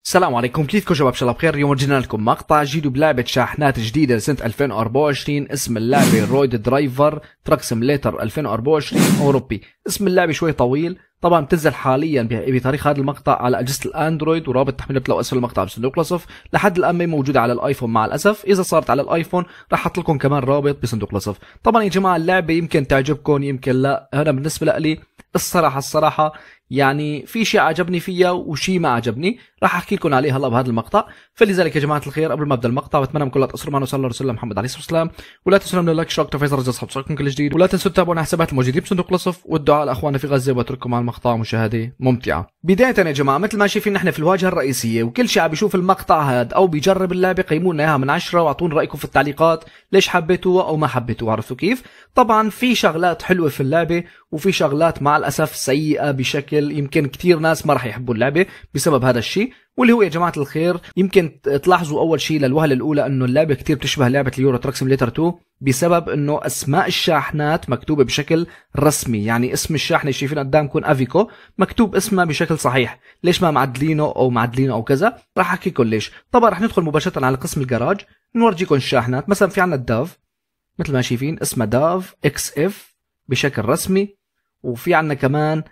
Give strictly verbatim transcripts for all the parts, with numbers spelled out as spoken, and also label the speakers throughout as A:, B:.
A: السلام عليكم، كيفكم شباب؟ شباب بخير. اليوم رجعنا لكم مقطع جديد بلعبة شاحنات جديدة لسنة ألفين وأربعة وعشرين. اسم اللعبة رويد درايفر تراك سيميليتر ألفين وأربعة وعشرين أوروبي. اسم اللعبة شوي طويل، طبعا بتنزل حاليا بتاريخ هذا المقطع على أجهزة الأندرويد، ورابط تحميل بتلاقوا أسفل المقطع بصندوق الوصف. لحد الآن ما موجودة على الآيفون مع الأسف. إذا صارت على الآيفون راح أحط لكم كمان رابط بصندوق الوصف. طبعا يا جماعة اللعبة يمكن تعجبكم يمكن لا، أنا بالنسبة لي الصراحة الصراحة يعني في شيء عجبني فيها وشيء ما عجبني، راح احكي لكم عليه هلا بهذا المقطع. فلذلك يا جماعه الخير قبل ما ابدا المقطع بتمنى منكم لا تقصروا معنا وصلوا لرسول الله محمد عليه الصلاه والسلام، ولا تنسوا من اللايك اشتراك تفعيل زر الجرس لتصلكم كل جديد، ولا تنسوا تتابعونا حسابات الموجودين بصندوق الوصف، والدعاء لاخواننا في غزه، واترككم مع المقطع مشاهده ممتعه. بدايه يا جماعه مثل ما شايفين نحن في الواجهه الرئيسيه، وكل شيء عم يشوف المقطع هذا او بيجرب اللعبه قيموا لنا اياها من عشرة، واعطونا رايكم في التعليقات ليش حبيتوها او ما حبيتوها. عرفتوا كيف؟ طبعا في شغلات حلوه في اللعبه وفي شغلات مع الاسف سيئه بشكل يمكن كثير ناس ما راح يحبوا اللعبه بسبب هذا الشيء، واللي هو يا جماعه الخير يمكن تلاحظوا اول شيء للوهله الاولى انه اللعبه كثير بتشبه لعبه اليورو تراك سيميليتر اثنين بسبب انه اسماء الشاحنات مكتوبه بشكل رسمي. يعني اسم الشاحنه شايفين قدامكم افيكو مكتوب اسمها بشكل صحيح، ليش ما معدلينه او معدلينه او كذا؟ راح احكي لكم ليش. طبعا راح ندخل مباشره على قسم الجراج نورجيكم الشاحنات. مثلا في عندنا الداف مثل ما شايفين اسمها داف اكس اف بشكل رسمي، وفي عندنا كمان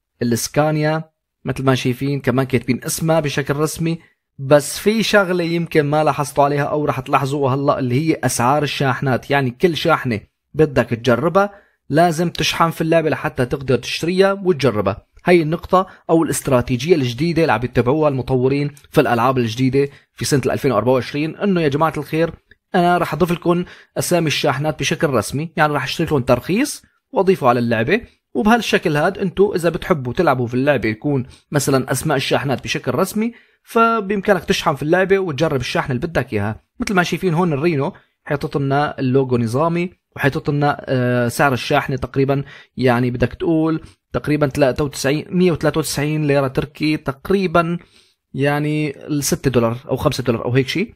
A: الاسكانيا مثل ما شايفين كمان كاتبين اسمها بشكل رسمي. بس في شغله يمكن ما لاحظتوا عليها او راح تلاحظوها هلا، اللي هي اسعار الشاحنات. يعني كل شاحنه بدك تجربها لازم تشحن في اللعبه لحتى تقدر تشتريها وتجربها. هي النقطه او الاستراتيجيه الجديده اللي عم يتبعوها المطورين في الالعاب الجديده في سنه ألفين وأربعة وعشرين، انه يا جماعه الخير انا راح اضيف لكم اسامي الشاحنات بشكل رسمي. يعني راح اشتري لكم ترخيص واضيفه على اللعبه، وبهالشكل هذا انتم اذا بتحبوا تلعبوا في اللعبه يكون مثلا اسماء الشاحنات بشكل رسمي، فبامكانك تشحن في اللعبه وتجرب الشاحنه اللي بدك اياها. مثل ما شايفين هون الرينو حيطط لنا اللوجو نظامي، وحيطط لنا آه سعر الشاحنه تقريبا يعني بدك تقول تقريبا ثلاثة وتسعين مية وثلاثة وتسعين ليره تركي تقريبا، يعني ستة دولار او خمسة دولار او هيك شيء.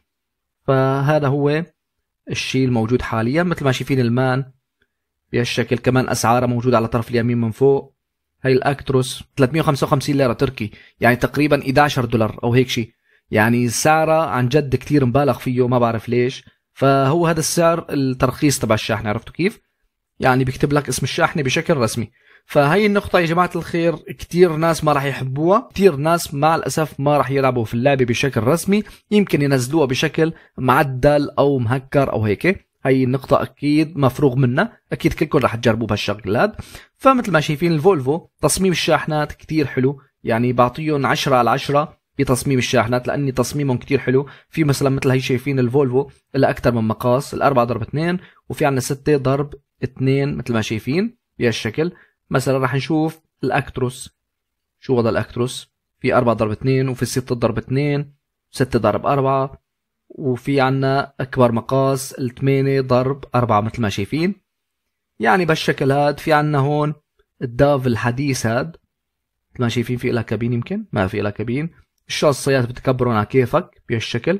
A: فهذا هو الشيء الموجود حاليا. مثل ما شايفين المان بهالشكل كمان اسعارها موجوده على طرف اليمين من فوق. هاي الاكتروس ثلاثمية وخمسة وخمسين ليره تركي، يعني تقريبا إحدى عشر دولار او هيك شيء. يعني سعرها عن جد كتير مبالغ فيه ما بعرف ليش. فهو هذا السعر الترخيص تبع الشاحنه. عرفتوا كيف؟ يعني بيكتب لك اسم الشاحنه بشكل رسمي. فهي النقطة يا جماعة الخير كتير ناس ما راح يحبوها، كتير ناس مع الأسف ما راح يلعبوا في اللعبة بشكل رسمي، يمكن ينزلوها بشكل معدل أو مهكر أو هيك. هي النقطة أكيد مفروغ منها، أكيد كلكم راح تجربوا بهالشغلات. فمثل ما شايفين الفولفو تصميم الشاحنات كتير حلو، يعني بعطيهم عشرة على عشرة بتصميم الشاحنات لأني تصميمهم كتير حلو. في مثلا مثل هي شايفين الفولفو اللي أكتر من مقاس، الأربعة ضرب اثنين، وفي عنا ستة ضرب اثنين مثل ما شايفين بهالشكل. مثلا راح نشوف الاكتروس، شو وضع الاكتروس؟ في أربعة ضرب اثنين، وفي ستة ضرب اثنين، ستة ضرب أربعة، وفي عنا اكبر مقاس الثمانية ضرب أربعة مثل ما شايفين. يعني بالشكل هاد. في عنا هون الداف الحديث هاد مثل ما شايفين في لها كابين، يمكن ما في لها كابين. الشاصيات بتكبرون على كيفك بهالشكل.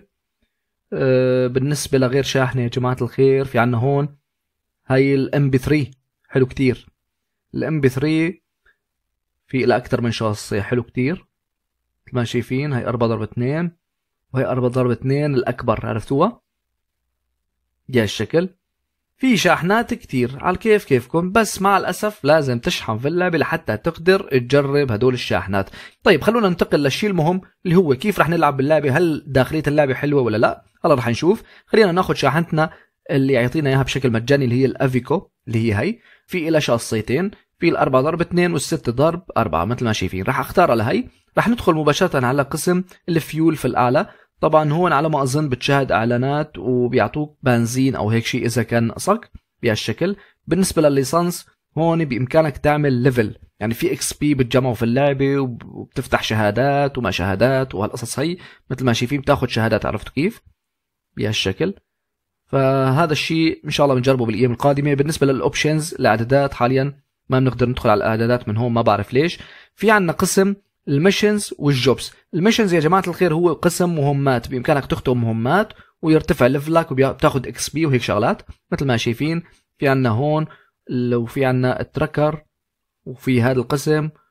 A: أه بالنسبة لغير شاحنة يا جماعة الخير في عنا هون هاي الام بي ثلاثة حلو كتير. الام بي ثلاثة في إلى أكثر من شاصية حلو كتير مثل ما شايفين. هاي أربعة ضرب اثنين، وهي أربعة ضرب اثنين الأكبر. عرفتوها؟ جاي الشكل. في شاحنات كتير على كيف كيفكم، بس مع الأسف لازم تشحن في اللعبة لحتى تقدر تجرب هدول الشاحنات. طيب خلونا ننتقل للشيء المهم اللي هو كيف رح نلعب باللعبة. هل داخلية اللعبة حلوة ولا لا؟ هلا رح نشوف. خلينا ناخد شاحنتنا اللي يعطينا اياها بشكل مجاني اللي هي الافيكو، اللي هي هي في إلى شاصيتين، في الأربعة ضرب اثنين والستة ضرب أربعة مثل ما شايفين. راح اختار لهي. راح ندخل مباشرة على قسم الفيول في الأعلى. طبعا هون على ما أظن بتشاهد إعلانات وبيعطوك بنزين أو هيك شيء إذا كان ناقصك بهالشكل. بالنسبة للليسانس هون بإمكانك تعمل ليفل، يعني في اكس بي بتجمعوا في اللعبة وبتفتح شهادات وما شهادات وهالقصص. هي مثل ما شايفين بتاخد شهادات. عرفتوا كيف؟ بهالشكل. فهذا الشيء ان شاء الله بنجربه بالايام القادمه. بالنسبه للاوبشنز الاعدادات حاليا ما بنقدر ندخل على الاعدادات من هون، ما بعرف ليش. في عنا قسم الميشنز والجوبز. الميشنز يا جماعه الخير هو قسم مهمات، بامكانك تختم مهمات ويرتفع ليفلك وبتاخذ اكس بي وهيك شغلات مثل ما شايفين. في عنا هون وفي عنا التراكر، وفي هذا القسم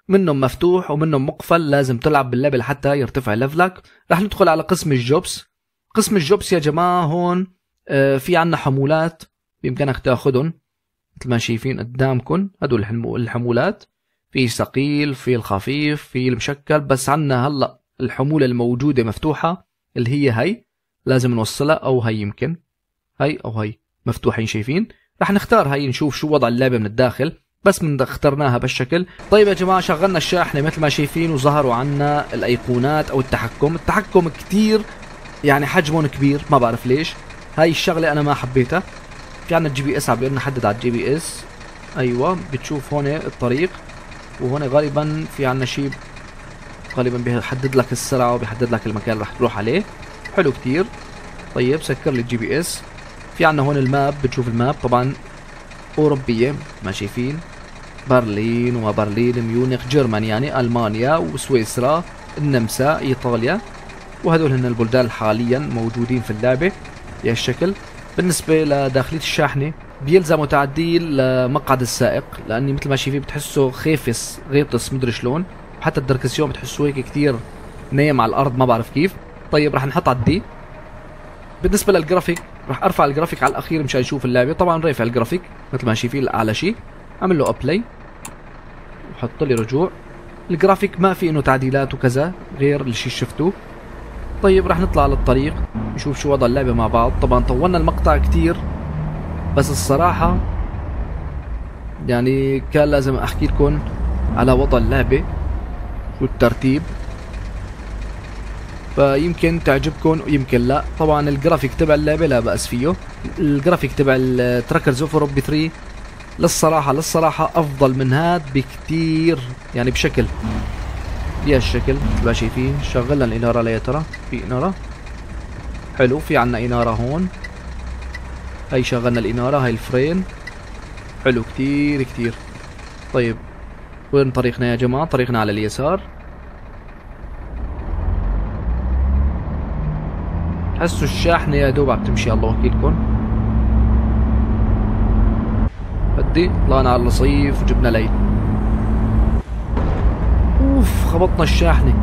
A: منهم مفتوح ومنهم مقفل، لازم تلعب باللعبة لحتى يرتفع ليفلك. رح ندخل على قسم الجوبس. قسم الجوبس يا جماعة هون آه في عنا حمولات بإمكانك تاخدهم مثل ما شايفين قدامكم. هدول الحمولات، في ثقيل، في الخفيف، في المشكل. بس عنا هلا الحمولة الموجودة مفتوحة اللي هي هي لازم نوصلها، او هي يمكن هي او هي مفتوحين شايفين. رح نختار هي نشوف شو وضع اللعبة من الداخل، بس من اخترناها بالشكل. طيب يا جماعة شغلنا الشاحنة مثل ما شايفين وظهروا عنا الايقونات او التحكم. التحكم كتير يعني حجمهم كبير، ما بعرف ليش هاي الشغلة انا ما حبيتها. في عنا الجي بي اس، عم نحدد على الجي بي اس. ايوه بتشوف هون الطريق، وهون غالبا في عنا شيء غالبا بيحدد لك السرعة وبيحدد لك المكان اللي رح تروح عليه. حلو كتير. طيب سكر لي الجي بي اس. في عنا هون الماب، بتشوف الماب طبعا أوروبية ما شايفين، برلين وبرلين، ميونخ، جرمانيا يعني ألمانيا وسويسرا، النمسا، إيطاليا، وهدول هن البلدان حاليا موجودين في اللعبة بهالشكل. بالنسبة لداخلية الشاحنة بيلزموا تعديل مقعد السائق، لأني مثل ما شايفين بتحسه خيفس غيطس مدري شلون، وحتى الدركسيون بتحسه هيك كتير نايم على الأرض ما بعرف كيف. طيب رح نحط على الدي. بالنسبة للجرافيك رح ارفع الجرافيك على الاخير مشان نشوف اللعبة. طبعا رافع الجرافيك مثل ما شايفين اعلى شيء، اعمل له ابلاي وحط لي رجوع. الجرافيك ما في انه تعديلات وكذا غير الشيء شفتوه. طيب رح نطلع على الطريق نشوف شو وضع اللعبة مع بعض. طبعا طولنا المقطع كتير، بس الصراحة يعني كان لازم احكي لكم على وضع اللعبة والترتيب، فيمكن تعجبكم ويمكن لا. طبعا الجرافيك تبع اللعبة لا بأس فيه. الجرافيك تبع التراكرز اوف اوروبا ثلاثة للصراحة للصراحة افضل من هاد بكتير، يعني بشكل بهالشكل مثل ما شايفين. شغلنا الانارة ليا ترى في انارة. حلو، في عنا انارة هون. هي شغلنا الانارة، هاي الفرين. حلو كتير كتير. طيب وين طريقنا يا جماعة؟ طريقنا على اليسار. حسوا الشاحنة يا دوب عم تمشي الله وكيلكم. بدي طلعنا على الرصيف وجبنا ليل. اوف خبطنا الشاحنة.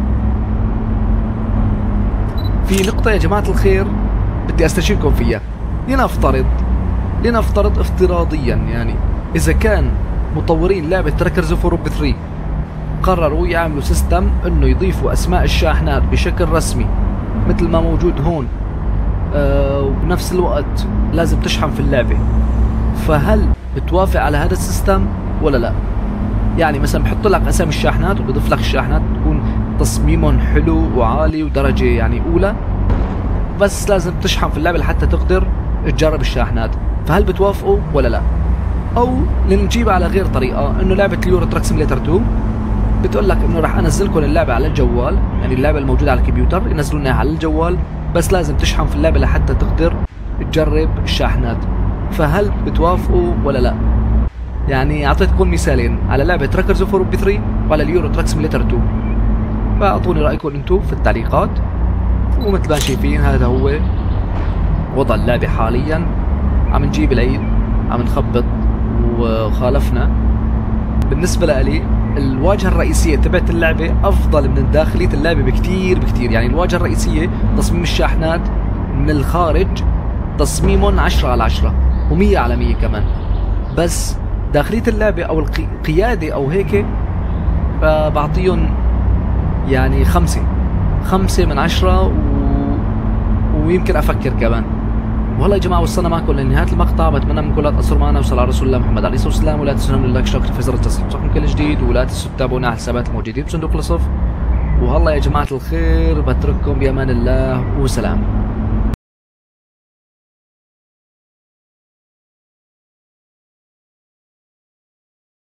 A: في نقطة يا جماعة الخير بدي استشيركم فيها. لنفترض لنفترض افتراضيا يعني اذا كان مطورين لعبة تراكرز اوف اوروبا ثلاثة قرروا يعملوا سيستم انه يضيفوا اسماء الشاحنات بشكل رسمي مثل ما موجود هون، أه وبنفس الوقت لازم تشحن في اللعبة، فهل بتوافق على هذا السيستم ولا لا؟ يعني مثلا بحط لك اسامي الشاحنات وبضيف لك الشاحنات تكون تصميمهم حلو وعالي ودرجة يعني اولى، بس لازم تشحن في اللعبة لحتى تقدر تجرب الشاحنات، فهل بتوافقوا ولا لا؟ او لنجيبها على غير طريقة، انه لعبة اليورو تراك سيميليتر اثنين بتقول لك انه راح انزل لكم اللعبة على الجوال، يعني اللعبة الموجودة على الكمبيوتر ينزلوا لنا على الجوال، بس لازم تشحن في اللعبة لحتى تقدر تجرب الشاحنات، فهل بتوافقوا ولا لا؟ يعني اعطيتكم مثالين على لعبة تراكرز اوف اوروبا ثلاثة وعلى اليورو تراك سيميليتر اثنين، فاعطوني رايكم انتم في التعليقات. ومثل ما شايفين هذا هو وضع اللعبة حاليا. عم نجيب العيد، عم نخبط وخالفنا. بالنسبة لي الواجهة الرئيسية تبعت اللعبة أفضل من داخلية اللعبة بكتير بكتير. يعني الواجهة الرئيسية تصميم الشاحنات من الخارج تصميمهم عشرة على عشرة ومية على مية كمان، بس داخلية اللعبة أو القيادة أو هيك بعطيهم يعني خمسة خمسة من عشرة و... ويمكن أفكر كمان. والله يا جماعة وصلنا معكم لنهاية المقطع. بتمنى منكم لا تقصروا معنا وصلوا على رسول الله محمد عليه الصلاة والسلام، ولا تنسوا اللايك اشتراك في زر التصويت وصلكم كل جديد، ولا تنسوا تتابعونا على الحسابات الموجودين بصندوق الوصف. وهلا يا جماعة الخير بترككم بأمان الله وسلام.